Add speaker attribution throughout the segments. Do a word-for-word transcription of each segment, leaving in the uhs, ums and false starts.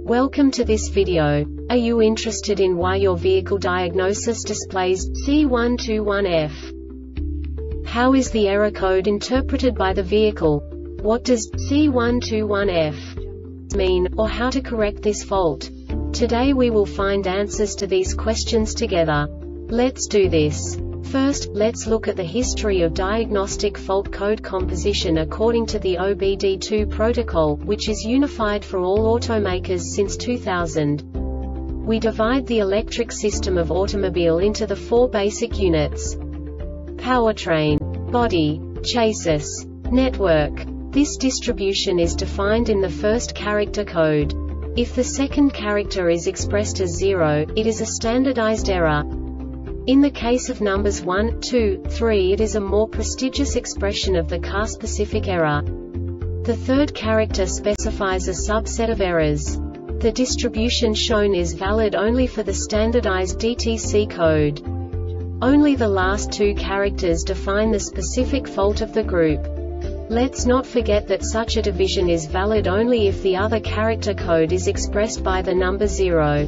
Speaker 1: Welcome to this video. Are you interested in why your vehicle diagnosis displays C one two one F? How is the error code interpreted by the vehicle? What does C one two one F mean, or how to correct this fault? Today we will find answers to these questions together. Let's do this. First, let's look at the history of diagnostic fault code composition according to the O B D two protocol, which is unified for all automakers since two thousand. We divide the electric system of automobile into the four basic units: powertrain, body, chassis, network. This distribution is defined in the first character code. If the second character is expressed as zero, it is a standardized error. In the case of numbers one, two, three, it is a more prestigious expression of the car-specific error. The third character specifies a subset of errors. The distribution shown is valid only for the standardized D T C code. Only the last two characters define the specific fault of the group. Let's not forget that such a division is valid only if the other character code is expressed by the number zero.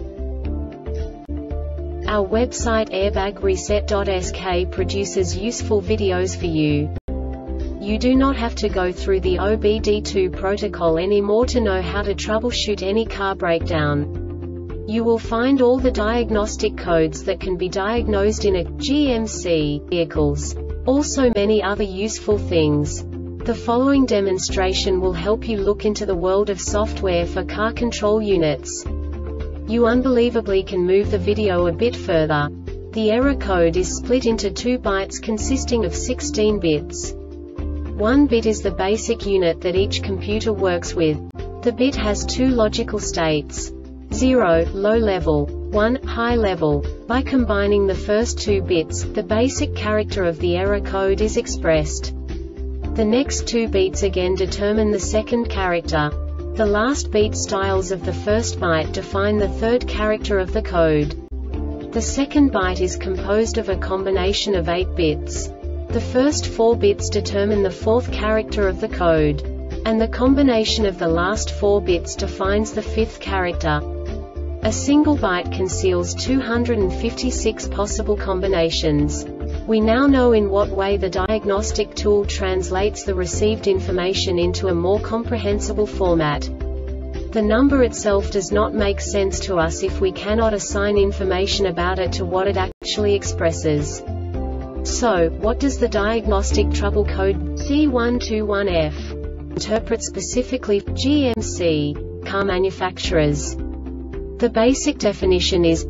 Speaker 1: Our website airbag reset dot S K produces useful videos for you. You do not have to go through the O B D two protocol anymore to know how to troubleshoot any car breakdown. You will find all the diagnostic codes that can be diagnosed in a G M C vehicles. Also many other useful things. The following demonstration will help you look into the world of software for car control units. You unbelievably can move the video a bit further. The error code is split into two bytes consisting of sixteen bits. One bit is the basic unit that each computer works with. The bit has two logical states: zero, low level, one, high level. By combining the first two bits, the basic character of the error code is expressed. The next two bits again determine the second character. The last beat styles of the first byte define the third character of the code. The second byte is composed of a combination of eight bits. The first four bits determine the fourth character of the code. And the combination of the last four bits defines the fifth character. A single byte conceals two hundred fifty-six possible combinations. We now know in what way the diagnostic tool translates the received information into a more comprehensible format. The number itself does not make sense to us if we cannot assign information about it to what it actually expresses. So, what does the diagnostic trouble code C one two one F interpret specifically for G M C car manufacturers? The basic definition is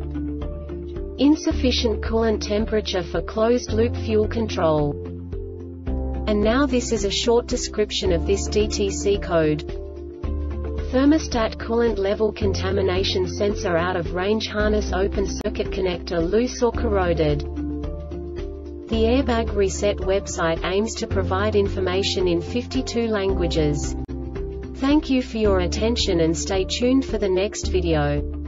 Speaker 1: insufficient coolant temperature for closed-loop fuel control. And now this is a short description of this D T C code. Thermostat coolant level contamination sensor out of range, harness open, circuit connector loose or corroded. The Airbag Reset website aims to provide information in fifty-two languages. Thank you for your attention and stay tuned for the next video.